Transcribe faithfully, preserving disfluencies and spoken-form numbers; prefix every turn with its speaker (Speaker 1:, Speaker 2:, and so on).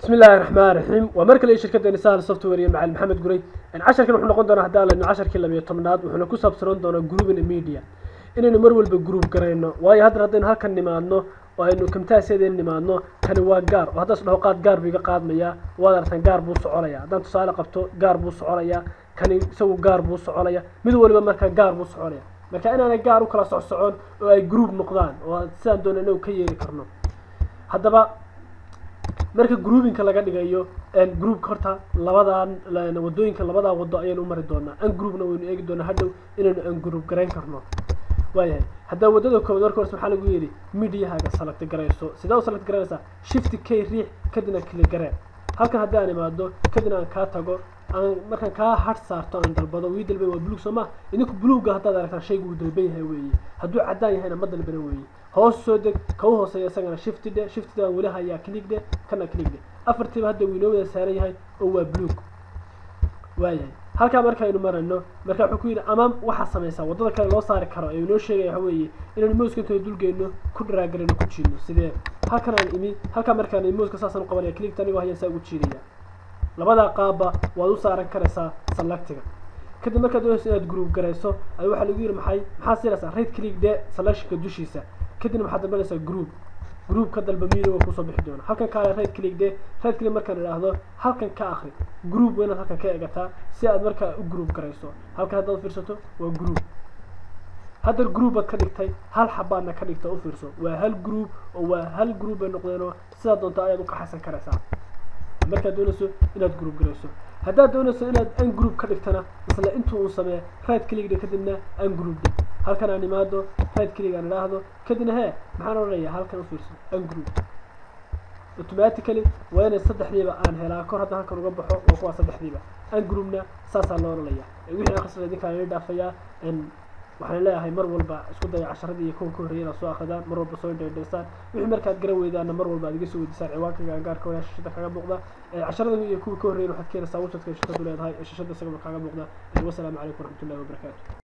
Speaker 1: بسم الله الرحمن الرحيم ومركل اي شركه نسال سوفت وير مع محمد قري ان عشر كان نقون دونا هدا لنا عشر كي لبيو تمناد وحنا ku saabsan doona group in media inaynu mar walba group gareyno waayo hadda hadaynu halkan nimaadno oo aynu kamtaaseedeen nimaadno tani waa gaar oo hadda soo qaad gaar biga qaadmaya waa artan gaar buu soconaya hadaan tusaale qabto gaar buu soconaya kani isagu gaar buu soconaya mid walba marka gaar buu soconaya marka inaanay gaar u kala socon oo ay group noqdaan oo sidaan doonayno ka yeeri karno hadaba marka groupinka laga dhigayo een group horta labadan wadooyinka labada wado ayaan u mari doonaa an groupna waynu eegi doonaa hadhow inaynu an group gareyn karno waayahay hadda wadada koowaad marka hore waxa lagu yiri media-haaga select gareyso sida u select gareysa shift k riix kadina click garee halkan hadda aan imaado kadina aan ka tago aan markan ka hard saarto aan dalbado wii dalbay waa blue soma idinku blue-ga hadda aragtaan shaygu uu dalban yahay weeye hadduu cadaan yahayna ma dalbana weeye hoos soo deg ka hooseeya isagana shift de shift da wali haya click de kana click de afartiba hadda wiinoo wada saaran yahay oo waa blue waayahay halka marka aynu marayno marka wuxuu ku yiri amaam waxa sameeysa wadada kale loo saari karo ee inoo sheegay waxa weeye inaan mouse-ka inta dulgeeyno ku draagareyno ku jiino sidee halkan aan imi halka marka aan mouse-ka saasan u qabanay click tani waa haysa ugu jiiriya labada qaabba waad u saaran karaysaa selectiga kadib marka doonayso inaad group gareyso ay waxa lagu yiri maxay maxaa siiraysaa right click de selectionka dushiisa kadib waxaad dalbanaysaa group group ka dalba media ku soo bixi doona halkan ka right click de right click marka raahdo halkan ka akhri group weyn halkan ka eegata si aad marka u group gareyso halka hadda fiirsato waa group hadda group ka dhigtay hal xabaana ka dhigta u fiirso waa hal group oo waa hal group ay noqdeen sida doonta ayaad u ka xasan karaysaa marka doonayso inaad group gareyso hadda doonayso inaad an group ka dhigtana isla intuu uu sameeyo right click de kadibna an group de halkan aan imaado right click aan raahdo kadibna he maxaan oranayaa halkan u fiirso an group automatically waa inay saddexdiiba aan helaa kor hadda halkan uga baxo oo kuwa saddexdiiba an groupna saasa loo oranayaa wixii akhrisada idinka ay dhaafaya in waxaan leeyahay mar walba isku day casharadii kuwa ku horeeyay soo akhridaan mar walba soo dheedeysaan wixii markaad garan weydaan mar walba adiga soo weydiisaan ciwaanka gaarka oo shashada kaga muuqda casharada iyo kuwa ku horeeyay waxaad keenaysaa website-ka shashada leedahay shashada isaga kaga muuqda. Wassalaamu calaykum warahmatullaahi wabarakaatuh.